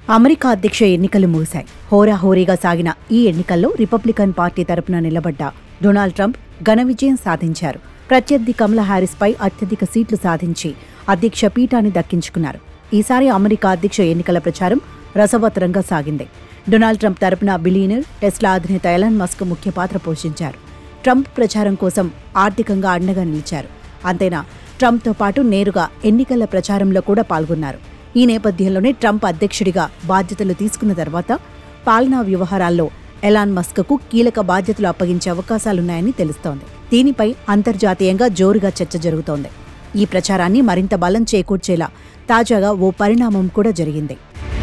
America అధ్యక్ష ఎన్నికలు ముగిశాయి. హోరాహోరీగా సాగిన ఈ ఎన్నికల్లో రిపబ్లికన్ పార్టీ తరపున నిలబడ్డ డొనాల్డ్ ట్రంప్ ఘన విజయం సాధించారు. ప్రత్యర్థి కమలా హ్యారిస్పై అత్యధిక సీట్లు సాధించి అధ్యక్ష పీఠాన్ని దక్కించుకున్నారు. ఈసారి అమెరికా అధ్యక్ష ఎన్నికల ప్రచారం రసవత్తరంగా సాగింది. డొనాల్డ్ ట్రంప్ తరపున బిలియనర్ టెస్లా అధినేత ఎలాన్ మస్క్ ముఖ్య పాత్ర పోషించారు. ట్రంప్ ప్రచారం కోసం ఆర్థికంగా అండగా నిలిచారు. అంతేనా, ట్రంప్తో పాటు నేరుగా ఎన్నికల ప్రచారంలో కూడా పాల్గొన్నారు. ఈ నేపథ్యంలోనే ట్రంప్ అధ్యక్షుడిగా బాధ్యతలు తీసుకున్న తర్వాత పాలనా వ్యవహారాల్లో ఎలాన్ మస్క్కు కీలక బాధ్యతలు అప్పగించే అవకాశాలున్నాయని తెలుస్తోంది. దీనిపై అంతర్జాతీయంగా జోరుగా చర్చ జరుగుతోంది. ఈ ప్రచారాన్ని మరింత బలం చేకూర్చేలా తాజాగా ఓ పరిణామం కూడా జరిగింది.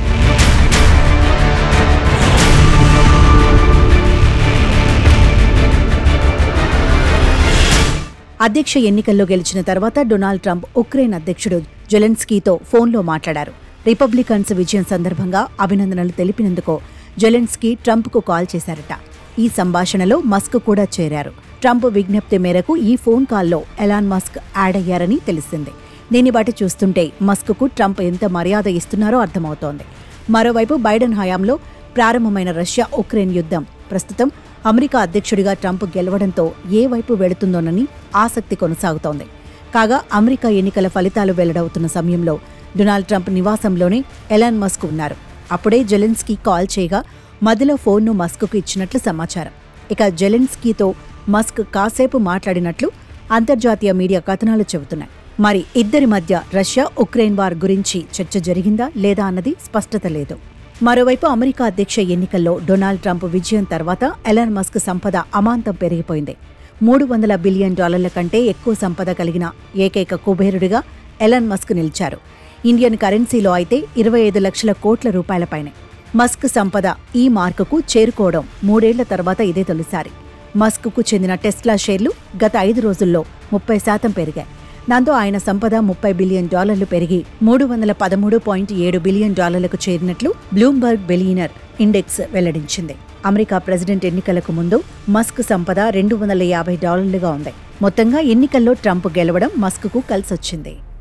అధ్యక్ష ఎన్నికల్లో గెలిచిన తర్వాత డొనాల్డ్ ట్రంప్ ఉక్రెయిన్ అధ్యక్షుడు జెలెన్స్కీతో ఫోన్లో మాట్లాడారు. రిపబ్లికన్స్ విజయం సందర్భంగా అభినందనలు తెలిపినందుకు జెలెన్స్కీ ట్రంప్కు కాల్ చేశారట. ఈ సంభాషణలో మస్క్ కూడా చేరారు. ట్రంప్ విజ్ఞప్తి మేరకు ఈ ఫోన్ కాల్లో ఎలాన్ మస్క్ యాడ్ అయ్యారని తెలిసింది. దీన్ని బట్టి చూస్తుంటే మస్క్కు ట్రంప్ ఎంత మర్యాద ఇస్తున్నారో అర్థమవుతోంది. మరోవైపు బైడెన్ హయాంలో ప్రారంభమైన రష్యా ఉక్రెయిన్ యుద్ధం ప్రస్తుతం అమెరికా అధ్యక్షుడిగా ట్రంప్ గెలవడంతో ఏ వైపు వెళుతుందోనని ఆసక్తి కొనసాగుతోంది. కాగా అమెరికా ఎన్నికల ఫలితాలు వెల్లడవుతున్న సమయంలో డొనాల్డ్ ట్రంప్ నివాసంలోనే ఎలాన్ మస్క్ ఉన్నారు. అప్పుడే జెలెన్స్కీ కాల్ చేయగా మధ్యలో ఫోన్ను మస్క్కు ఇచ్చినట్లు సమాచారం. ఇక జెలెన్స్కీతో మస్క్ కాసేపు మాట్లాడినట్లు అంతర్జాతీయ మీడియా కథనాలు చెబుతున్నాయి. మరి ఇద్దరి మధ్య రష్యా ఉక్రెయిన్ వార్ గురించి చర్చ జరిగిందా లేదా అన్నది స్పష్టత లేదు. మరోవైపు అమెరికా అధ్యక్ష ఎన్నికల్లో డొనాల్డ్ ట్రంప్ విజయం తర్వాత ఎలాన్ మస్క్ సంపద అమాంతం పెరిగిపోయింది. $300 బిలియన్ కంటే ఎక్కువ సంపద కలిగిన ఏకైక కుబేరుడిగా ఎలాన్ మస్క్ నిలిచారు. ఇండియన్ కరెన్సీలో అయితే 25 లక్షల కోట్ల రూపాయలపైనే. మస్క్ సంపద ఈ మార్కుకు చేరుకోవడం 3 ఏళ్ల తర్వాత ఇదే తొలిసారి. మస్క్కు చెందిన టెస్లా షేర్లు గత 5 రోజుల్లో 30% పెరిగాయి. దాంతో ఆయన సంపద $30 బిలియన్ పెరిగి $313.7 బిలియన్ చేరినట్లు బ్లూంబర్గ్ బిలియనర్ ఇండెక్స్ వెల్లడించింది. అమెరికా ప్రెసిడెంట్ ఎన్నికలకు ముందు మస్క్ సంపద $250 ఉంది. మొత్తంగా ఎన్నికల్లో ట్రంప్ గెలవడం మస్క్కు కలిసొచ్చింది.